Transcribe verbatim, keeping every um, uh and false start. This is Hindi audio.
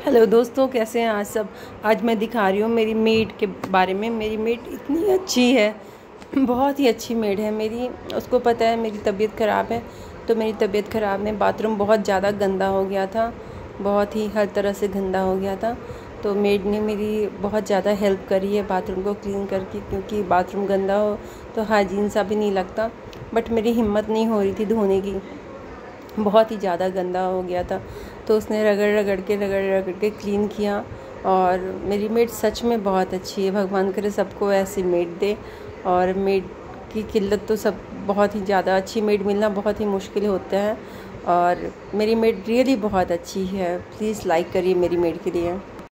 हेलो दोस्तों, कैसे हैं आज सब। आज मैं दिखा रही हूँ मेरी मेड के बारे में। मेरी मेड इतनी अच्छी है, बहुत ही अच्छी मेड है मेरी। उसको पता है मेरी तबीयत ख़राब है, तो मेरी तबीयत ख़राब में बाथरूम बहुत ज़्यादा गंदा हो गया था, बहुत ही हर तरह से गंदा हो गया था। तो मेड ने मेरी बहुत ज़्यादा हेल्प करी है बाथरूम को क्लीन करके, क्योंकि बाथरूम गंदा हो तो हाइजीन सा भी नहीं लगता। बट मेरी हिम्मत नहीं हो रही थी धोने की, बहुत ही ज़्यादा गंदा हो गया था। तो उसने रगड़ रगड़ के रगड़ रगड़ के क्लीन किया। और मेरी मेड सच में बहुत अच्छी है। भगवान करे सबको ऐसी मेड दे। और मेड की किल्लत तो सब बहुत ही ज़्यादा, अच्छी मेड मिलना बहुत ही मुश्किल होता है। और मेरी मेड रियली बहुत अच्छी है। प्लीज़ लाइक करिए मेरी मेड के लिए।